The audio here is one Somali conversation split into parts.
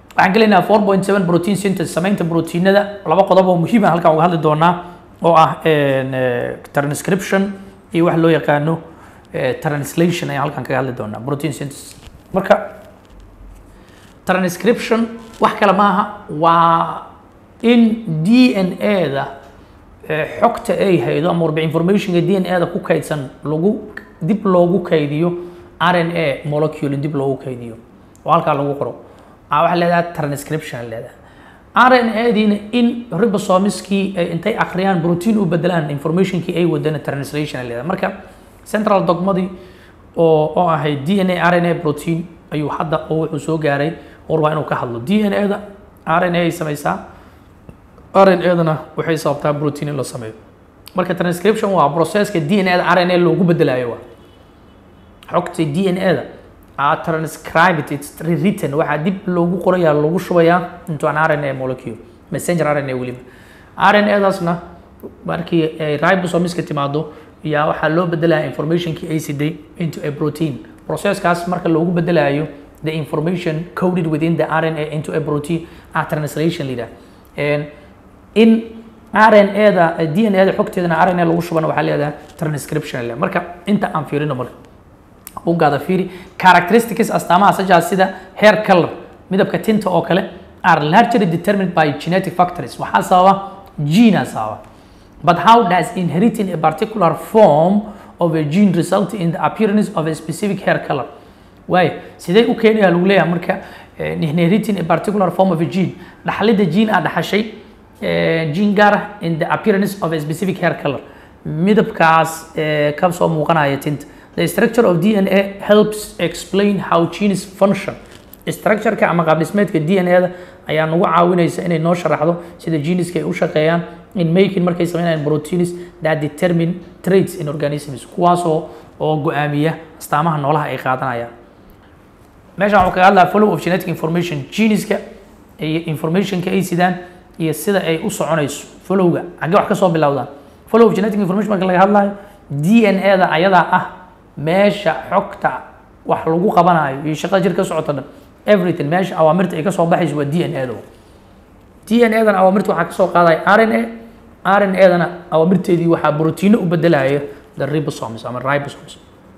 waxaan gelaynaa 4.7 protein synthesis samaynta proteinada laba qodob oo muhiim ah halkan uga hadli doonaa oo ah transcription iyo wax loo yaqaano translation ayaan halkan kaga hadli doonaa protein synthesis marka transcription wax kale maaha waa in DNA-da xogta ay haydo ama warba informationka DNA-da ku kaydsan dib loogu kaydiyo RNA molecule dib loogu kaydiyo oo halkaa lagu qoro waxa leedahay transcription leedahay RNA-diina in ribosomeski intay akhriyaan protein u bedelaan informationkii ay wadana translation leedahay marka central dogmadii oo ahay DNA RNA protein ayuu hadda wuxuu soo gaaray warba inuu ka hadlo DNA-da RNA ay samaysaa RNA-dana waxay sababtaa protein in la sameeyo marka transcription waa processka DNA-da RNA loogu bedelayo xogta DNA-da transcribed it's rewritten waxa dib loogu qorayaa loogu shubayaa into an RNA molecule messenger RNA waliba RNA-daasna markii ay ribosomeska timaado yaa waxa loo bedelayaa informationkii ay siday into a protein processkaas marka loogu bedelayo the information coded within the RNA into a protein translation leader and in RNA-da DNA-da xogteedana RNA lagu shubana waxa leedahay transcription leedahay marka inta aan fiirino marka ugaada fiiri characteristics astaamaha sajaas sida hair color midabka tinta oo kale are largely determined by genetic factors waxa sababa gene sababa but how does inheriting a particular form of a gene result in the appearance of a specific hair color way sidee u keenaya lagu leeyahay marka inheriting a particular form of a gene dhaxlida gene ah dhaxashay gene gaar in the appearance of a specific hair color midabkaas ka soo muuqanaya tinta The structure of DNA helps explain how genes function. Structure-ka ama qaab dhismeedka DNA-da ayaa nagu caawinaysa inay noo sharaxdo sida genes-ka ay u shaqeeyaan in making markay sameynayaan proteins that determine traits in organisms kuwaas oo go'aamiya astaamaha noolaha ay qaadanayaan. Meeshaan waxaan kaga hadlayaa flow of genetic information genes-ka iyo information-ka ay sidaan iyo sida ay u soconayso flow-ga xagee wax ka soo bilowdaan. Flow of genetic information marka laga hadlayo DNA-da ayadaa ah meesha xogta wax lagu qabanayo iyo shaqada jirka socota dhan everything meesha awaamirta ay ka soo baxayso waa DNA-da DNA-dan awaamirta waxa ka soo qaaday RNA-dana awaamirteedii waxa protein u bedelaya the ribosomes ama ribosomes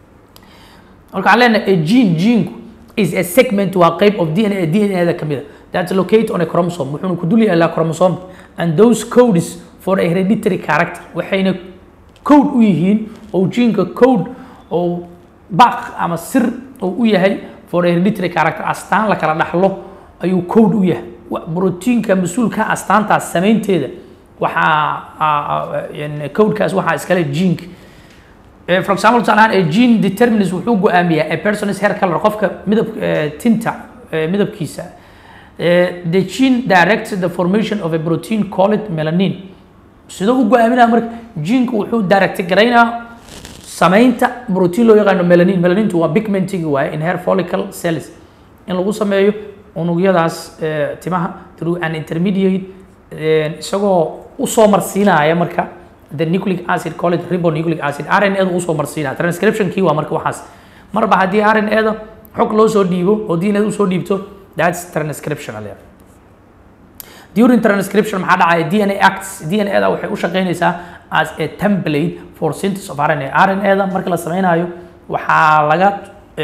marka aan leenahay gene is a segment waa qayb of DNA-da kamid that's located on a chromosome wuxuu ku dul yahay chromosome and those codes for a hereditary character waxayna code u yihiin oo gene-ka code oo baq ama sir oo u yahay for hereditary character astaan la kala dhaxlo ayuu code u yahay proteinka mas'uulka astaantaas sameynteeda waxa codekaas waxa iskale gene for example a gene determines wuxuu go'aamiyaa a person's hair color qofka tinta midabkiisa the gene directs the formation of a protein called melanin sidoo uu go'aaminaa marka gene-ku wuxuu direct gareynaa samaynta protein loo yaqaan melanin waa pigmenting waa in hair follicle cells in lagu sameeyo unugyadaas timaha through an intermediate isagoo u soo marsiinaya marka the nucleic acid called ribonucleic acid RNA-da u soo marsiinaya transcription kii waa marka waxaas marba haddii RNA-da xog loo soo dhiibo oo DNA-da u soo dhiibto that's transcription during transcription maxaa dhacaya DNA-da waxay u shaqeynaysaa as a template for synthesis of RNA-da marka la sameynayo waxaa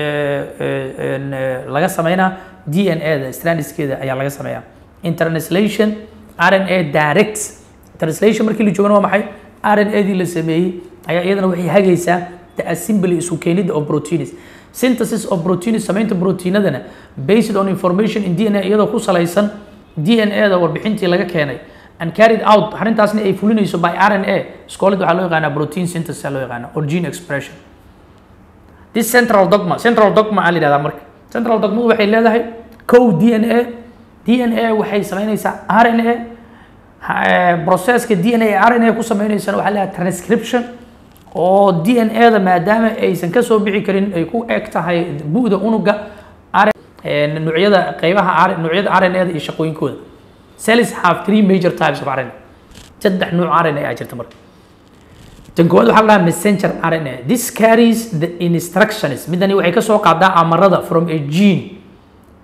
laga sameynaa DNA-da strandskeeda ayaa laga sameeyaa in translation RNA directs translation markii la joogana waa maxay RNA-dii la sameeyey ayaa iyadana waxay hagaysaa the assembly isu keenida of proteins synthesis of proteins sameynta proteinadana based on information in DNA iyadoo ku salaysan DNA-da warbixintii laga keenay and carried out arintaasna ay fulinayso by RNA iskoolid waxa loo yaqaanaa protein synthesis loo yaqaanaa or gene expression this central dogma aan leedahay marka central dogma waxay leedahay code DNA waxay sameynaysaa RNA processka DNA RNA ku sameynaysa waxa la transcription oo DNA-da maadaama aysan ka soo bixi karin ay ku eg tahay bu'da unuga noocyada qaybaha noocyada RNA-da iyo shaqooyinkooda cells have three major types of RNA saddex nooc RNA ay jirta marka tan koowaad waxa la messenger RNA this carries the instructions midani waxay ka soo qaadaa amarada from a gene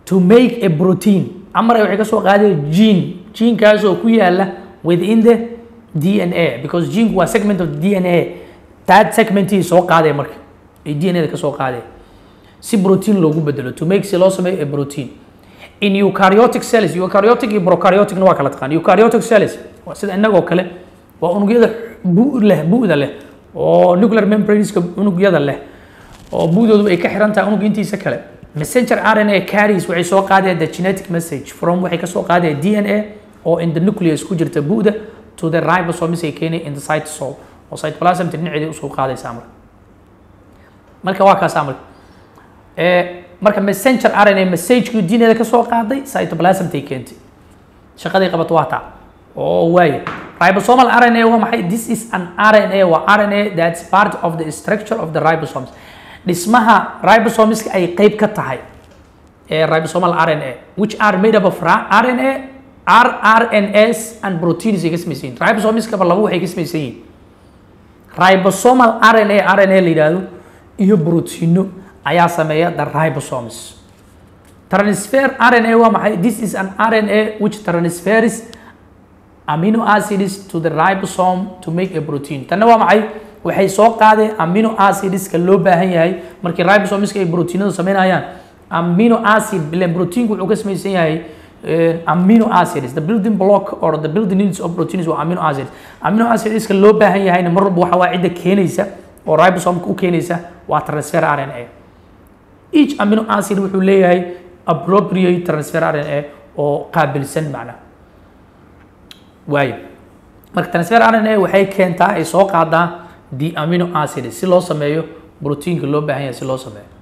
to make a protein amar waxay ka soo qaaday gene kaas oo ku yaala within the DNA because gene was segment of DNA that segment is soo qaaday marka ay DNA ka soo qaaday si protein loogu bedelo to make si loo sameeyo a protein in eukaryotic cells eukaryotic iyo prokaryotic waa kala taqaan eukaryotic cells waa sida inagoo kale waa unugyada bu'da leh oo nuclear membranes unugyada leh oo bu'doodu ay ka xiran tahay unug intiisa kale messenger RNA carries waxay soo qaadeen the genetic message from waxay ka soo qaadeen DNA oo in the nucleus ku jirta bu'da to the ribosomes ay keenay in the cytosol oo cytoplasm dhinaceeda u soo qaadaysa marka waa kaas amal marka messenger RNA message ku DNA ka soo qaaday cytoplasm tay keentay shaqadii qabato waa taa oo way ribosomal RNA waa maxay this is an RNA wa RNA that's part of the structure of the ribosomes dhismaha ribosomes ay qayb ka tahay ribosomal RNA which are made up of RNA rRNAs and proteins ay ka samaysan ribosomes ka laba waxay ka samaysan yihiin ribosomal RNA la yiraahdo iyo proteino ayaa sameeya the ribosomes transfer RNA waa maxay this is an RNA which transfers amino acids to the ribosome to make a protein tan waa maxay waxay soo qaadeen amino acids ka loo baahan yahay markii ribosomes ay proteinada sameynayaan amino acid bilan protein wuxuu ka samaysan yahay amino acids the building block or the building units of proteins waa amino acids ka loo baahan yahay mar walba waxa waa cid keenaysa oo ribosome ku keenaysa waa transfer RNA each amino acid wuxuu leeyahay appropriate transfer RNA oo qaabilsan macna waayo marka transfer RNA waxay keentaa ay soo qaadaa the amino acid si loo sameeyo proteinka loo baahan yahay si loo sameeyo